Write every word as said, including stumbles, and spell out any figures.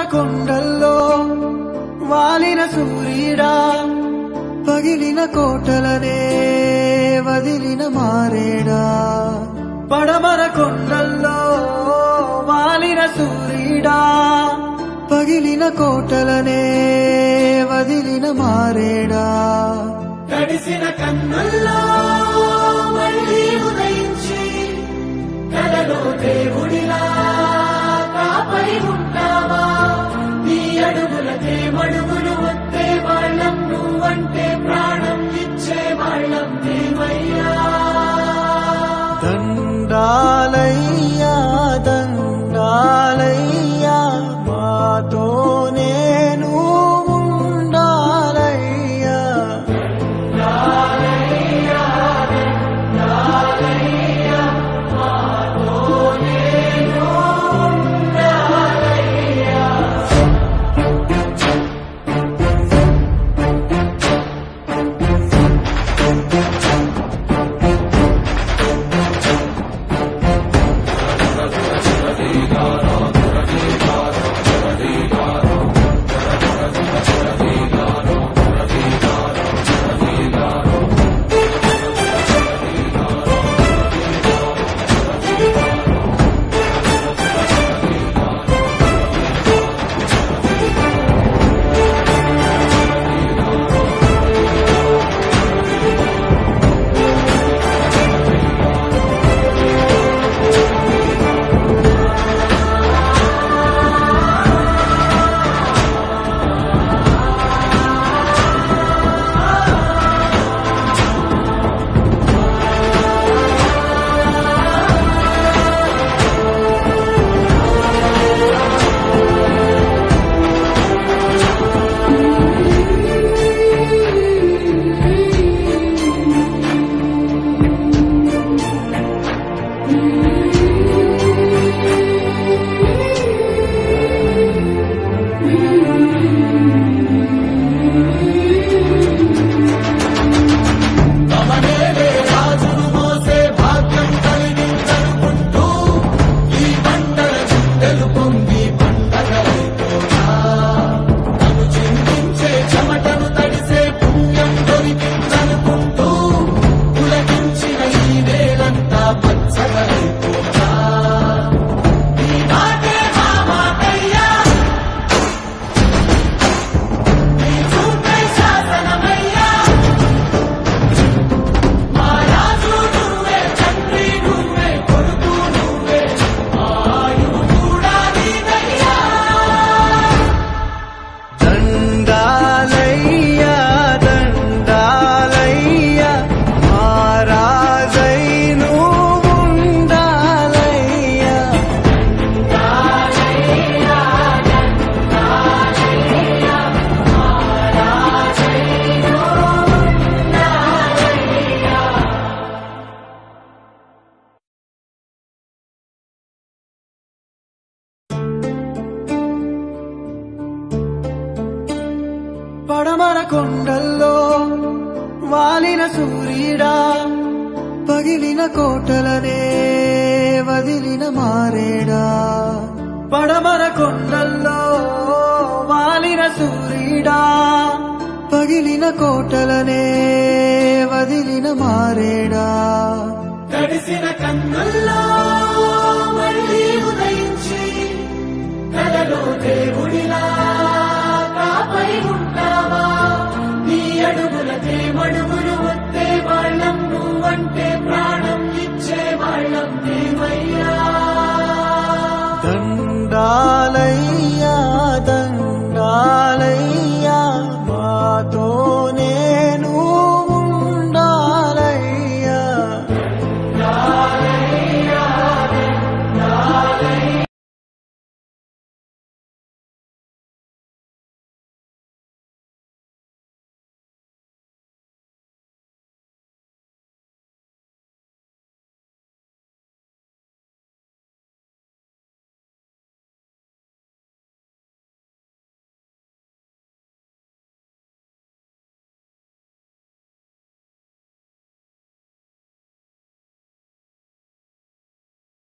కొండల్లో వాలిన సూర్యుడా పగిలిన కోటలనే వదిలిన మారేడా పడమర కొండల్లో వాలిన సూర్యుడా పగిలిన కోటలనే వదిలిన మారేడా గడిసిన కన్నుల్లో మళ్ళీ ఉదయించి కలలో దేవుడిలా కాపై ఉంటావా నీ అడుగులకే మడుగులు వస్తే వాళ్ళం నువ్వంటే ప్రాణం ఇచ్చే వాళ్ళం దేవయ్యా దండాలయ్యా దండాలయ్యా మాతో నేను ఉండాలయ్యా దండాలయ్యా దండాలయ్యా మాతో నేను ఉండాలయ్యా పడమర కొండల్లో వాలిన సూర్యుడా పగిలిన కోటలనే వదిలిన మారేడా పడమర కొండల్లో వాలిన సూర్యుడా పగిలిన కోటలనే వదిలిన మారేడా గడిసిన కన్నుల్లో మళ్ళీ ఉదయించి కలలో దేవుడిలా కాపై ఉంటావా నీ అడుగులకే మడుగులు వస్తే వాళ్ళం నువ్వంటే ప్రాణం ఇచ్చే వాళ్ళం దేవయ్యా